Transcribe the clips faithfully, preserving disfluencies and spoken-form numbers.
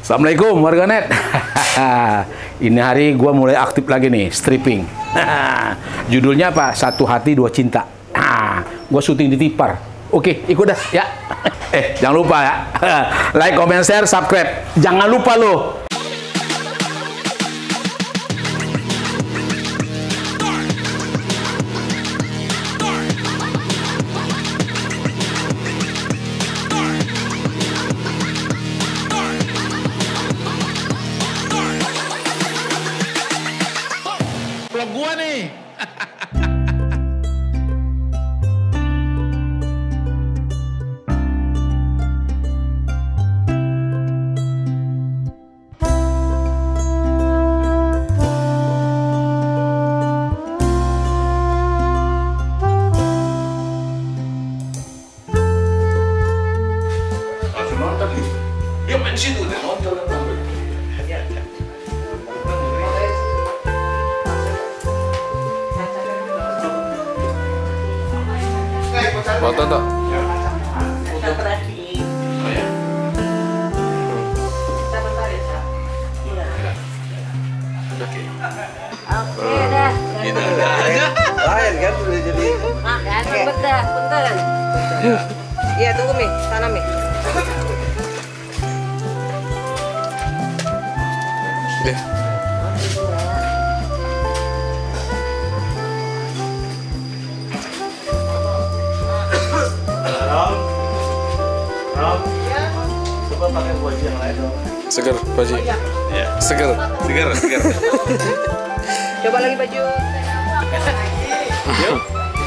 Assalamualaikum warganet. Ini hari gua mulai aktif lagi nih, stripping. Judulnya apa? Satu hati dua cinta. Gua syuting di Tipar. Oke, ikut dah ya. Eh, jangan lupa ya. Like, comment, share, subscribe. Jangan lupa lo. Vlog gua nih. Langsung nonton nih. Dia main situ deh nonton. Foto toh? Kita terakhir. Oh ya. Kita bentar ya, Sa. Iya. Oke. Oke, dah. Gitu udah aja. Lain kan udah jadi. Nah, kan bentar, bentar. Iya, tunggu Mi, sana Mi. Deh. Ram, Ram, coba pakai baju yang lain dong. Seger, Paji. Iya. Seger, seger, seger. Coba lagi baju. Yuk.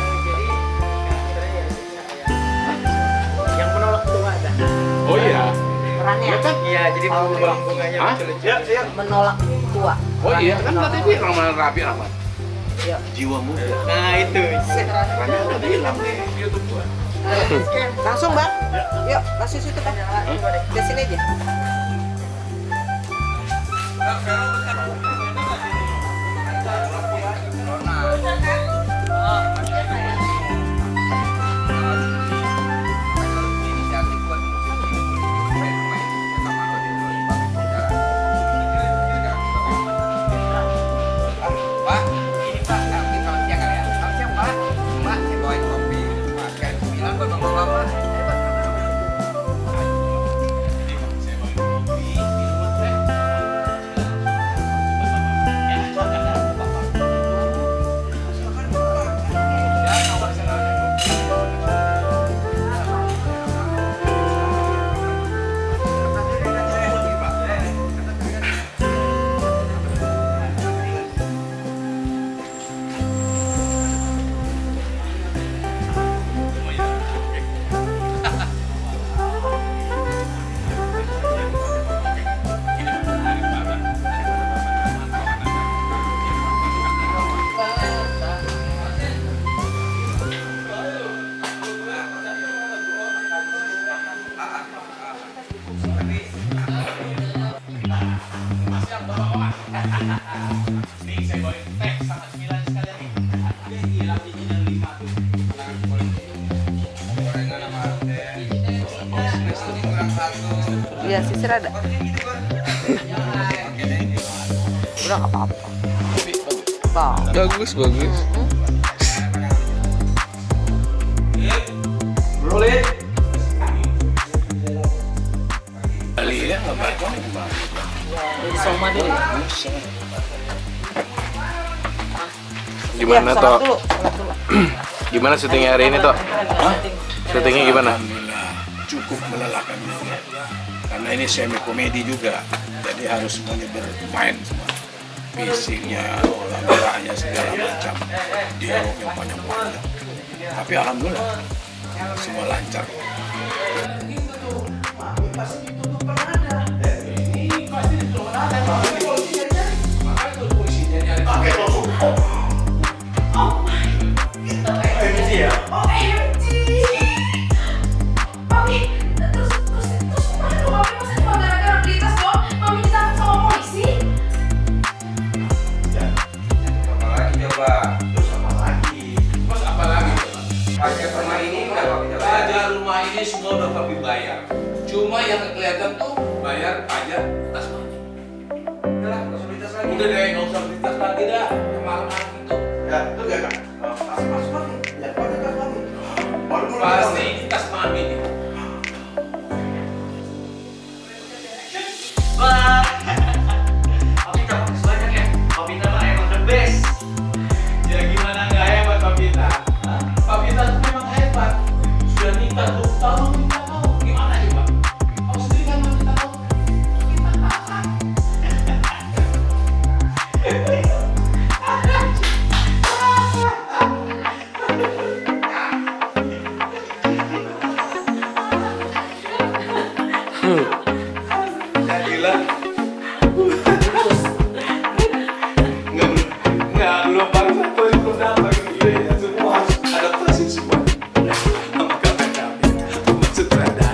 Yang menolak tua ada. Oh iya. Perannya Iya, jadi Hah? bunganya Siap, siap. menolak tua. Oh iya, kan tadi bilang mana rapi apa? Iya. Jiwa muda. Nah, itu. Karena udah bilang di YouTube gua. Langsung, Bang. Yuk, langsung situ, Bang. Di sini aja. Iya, sisir ada. Udah nggak apa-apa. Bang. Bagus, bagus. Rolling. Kali ya nggak baik. Soma dulu. Gimana Iya, toh? salat dulu, salat dulu. Gimana syutingnya hari ini toh? Syutingnya gimana? Alhamdulillah cukup melelahkan juga. Karena ini semi komedi juga, jadi harus semuanya bermain semua. Fisiknya, olah geraknya segala macam, dialog yang panjang-panjang. Tapi alhamdulillah semua lancar. Semua udah papi bayar. Cuma yang kelihatan tuh bayar pajak tas mandi. Udah lah, nggak usah beli tas lagi. Udah deh, nggak usah beli tas lagi dah. Kemarin gitu. Ya, itu gak kak? Tas tas mandi. Ya, pakai tas mandi. Baru mulai. Pasti ini tas mandi nih. Bang, Papita makasih banyak ya. Papita mah emang the best. Ya gimana nggak hebat Papita? Papita tuh memang hebat. Sudah nikah dua tahun kita tahu. Gimana coba? Kamu sendiri kan mau kita tahu. Ya gila. Nggak belum, nggak belum baru satu hari belum dapat gitu ya. Semua harus adaptasi semua. Sama kakak kami, sama sutradara.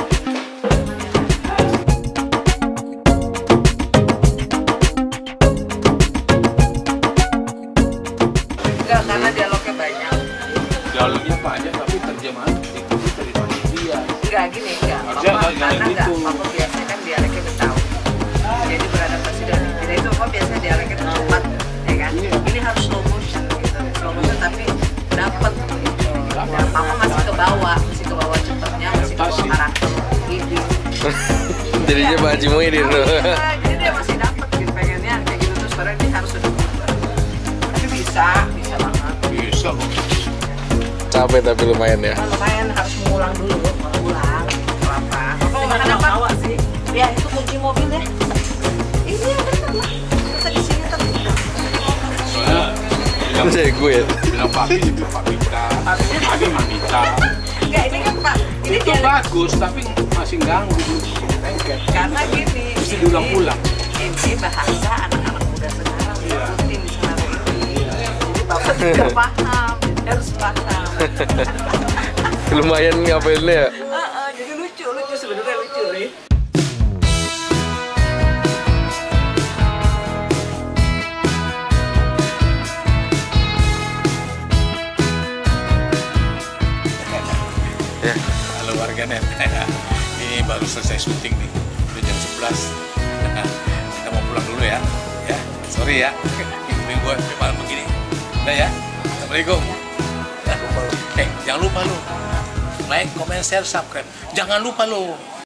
Enggak, karena dialognya banyak. Dialognya banyak tapi terjemahan itu dari dia. Enggak gini, enggak. Harusnya Papa, nggak- nggak karena enggak. gitu. Papa biasanya kan dialeknya Betawi. Jadi beradaptasi dari jadi itu Papa biasanya dialeknya tuh cepat, ya kan? Ini harus slow motion gitu, slow motion tapi dapat gitu. Nah, Papa masih ke bawah, masih ke bawah cepatnya, masih ke bawah karakter ini. Jadinya Pak Haji Muhyiddin tuh. Jadi dia masih dapat gitu pengennya kayak gitu terus sekarang dia harus udah berubah. Tapi bisa, bisa banget. Bisa kok. Capek tapi lumayan ya. Nah, lumayan harus mengulang dulu, mengulang apa? Papa mau makan apa? Sih? Ya itu kunci mobil deh. Ini yang bener lah. Kita di sini tapi Soalnya bilang, Saya gue ya. bilang papi itu Papita, Abi Mamita. enggak ini kan Pak. Ini Itu dialek bagus tapi masih ganggu lengket. karena gini. Mesti ini- diulang-ulang. Ini bahasa anak-anak muda sekarang ikutin di sana ini. Jadi Bapak tidak paham, harus paham. Lumayan ngapainnya ya. Heeh, jadi lucu, lucu sebenarnya lucu nih. Ya. Halo warganet. Ini baru selesai syuting nih. Udah jam sebelas. Kita mau pulang dulu ya. Ya, sorry ya. Ini gue sampai malam begini. Udah ya. Assalamualaikum. Eh, jangan lupa lu. Like, comment, share, subscribe. Jangan lupa lu.